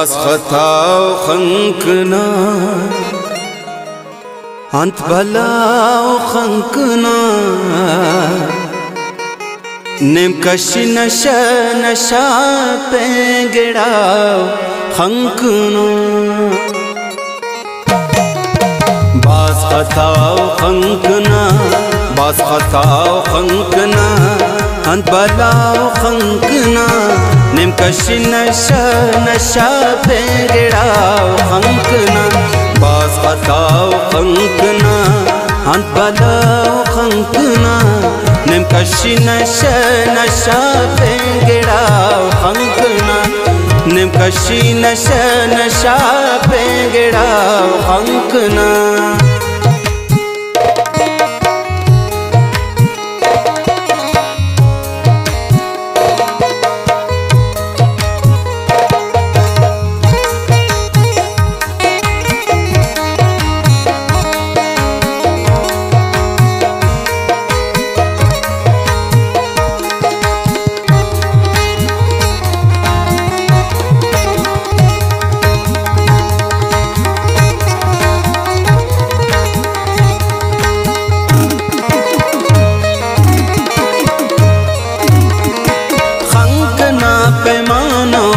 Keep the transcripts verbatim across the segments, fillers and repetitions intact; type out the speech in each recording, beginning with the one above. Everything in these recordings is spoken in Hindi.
बास खताव खंकना अंत बलाव खंकना निम कशी नशा नशा पेंगड़ाव खंकना बास खताव खंकना बास खताव खंकना अंत बलाव खंकना निम कशी नशा नशा पेंगड़ाव खंकना बास खताव खंकना अंत बलाव खंकना निम कशी नशा नशा पेंगड़ाव खंकना निम कशी नशा नशा पेंगड़ाव खंकना पैमानो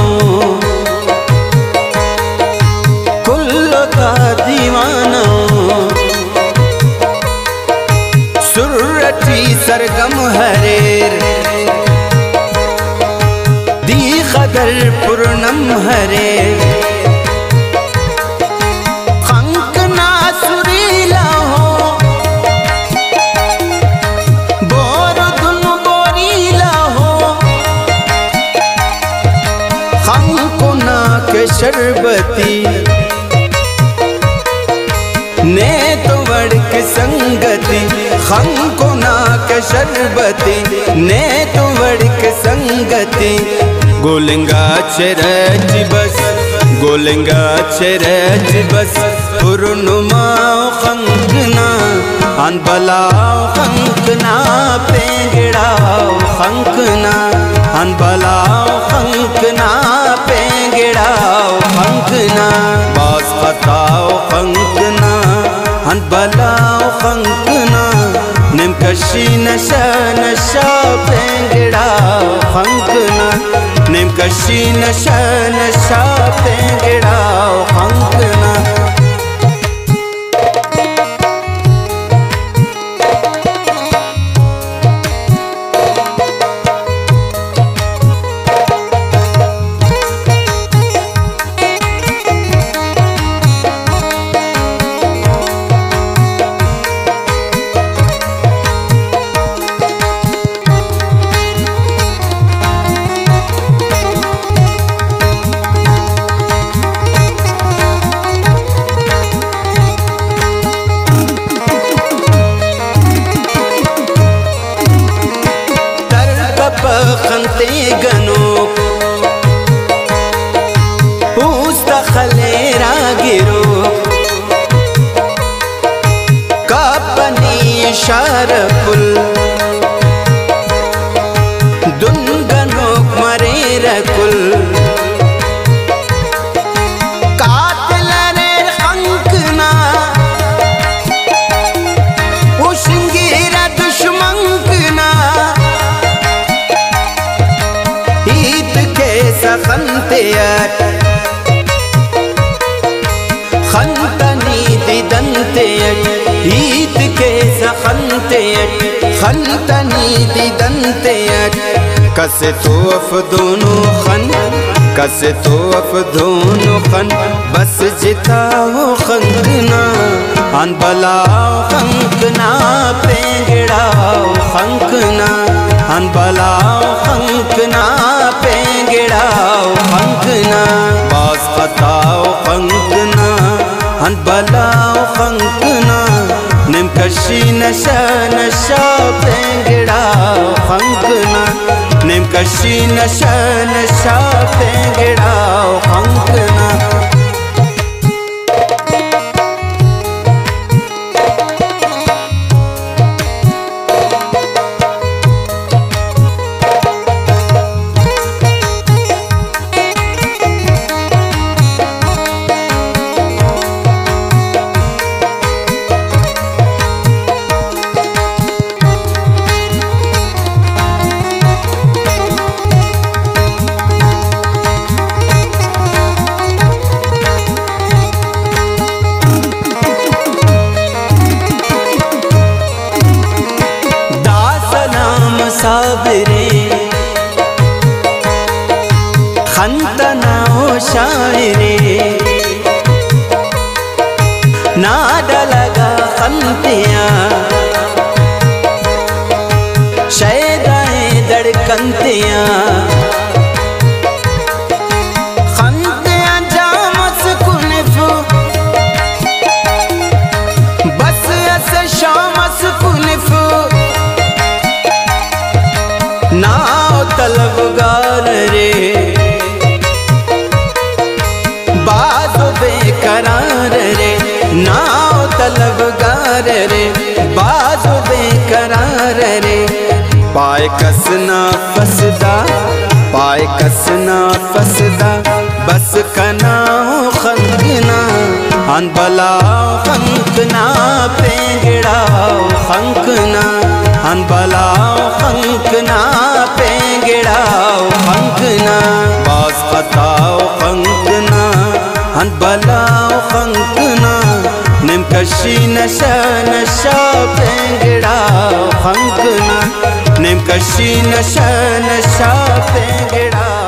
कुल्लो का दीवानो सुरती सरगम हरेर दी खदर पूर्णम हरेर खंकना सुरीला हो बोर दुन बोरीला हो खंकुना के शरबती ने तो वड़ के संगति खंकुना के शरबती ने तो वड़ के संगति गोलेंगा चरज बस गोलेंगा चरज बस पुरनुमा खंकना अनबलाव खंकना पेंगड़ाव खंकना अनबलाव खंकना पेंगड़ाव खंकना बास खताव खंकना अनबलाव खंकना निम कशी नशा नशा पेंगड़ाव खंकना निम कशी नशा नशा पेंगड़ाव खंकना खंते गनो पूछता खलेरा गिरो कापनी शारपुल दुन गनो मरे रकुल कातलरे खंकना उशंगीरा दुश्मंकना खंतेयत खंतनी दिदंतेयत ईद के सखंतेयत खंतनी दिदंतेयत कसे तोफ दोनों खन कसे तोफ दोनों खन बस जिता हो खंकना अनबलाव खंकना पेंगड़ाव खंकना अनबलाव खंकना पेंगड़ाव खंकना बास खताव खंकना अनबलाव खंकना निम कशी नशा नशा पेंगड़ाव खंकना निम कशी नशा नशा पेंगड़ाव खंकना शायरे नाडा लगा खंतिया शैदाएं धड़कनतिया खंतिया जामस कुनफु बस अस शामस कुनफु नाव तलबगार रे बाज़ो बेकरार रे नाव तलबगार रे बाज़ो बेकरार रे पाए कसना फसदा पाए कसना फसदा बस कनाओ खंकना अन बलाओ खंकना पेंगड़ाओ खंकना अन बलाओ खंकना पेंगड़ाओ खंकना बास खताओ खंकना अन बलाओ खंकना निमकशी नशा नशा पेंगड़ाओ खंकना निमकशी नशा नशा पेंगड़ाओ